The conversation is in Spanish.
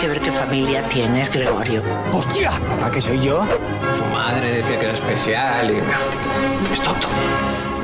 que ver qué familia tienes, Gregorio. ¡Hostia! ¿Papá que soy yo? Su madre decía que era especial y... Es tonto.